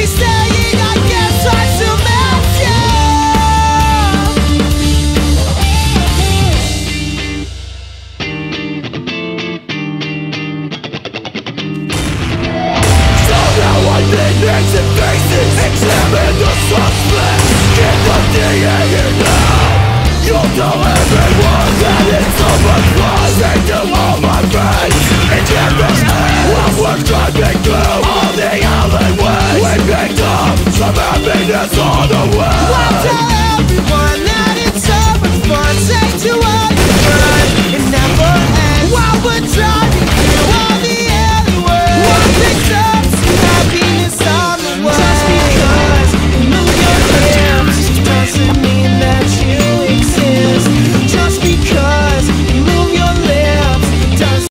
me saying I guess I still miss you. So now I need names and faces, examine the suspects, get the DA here now. You'll tell everyone that it's so much fun. Say to all my friends, and get this end of what's driving through all the alleyways. We picked up some happiness on the way.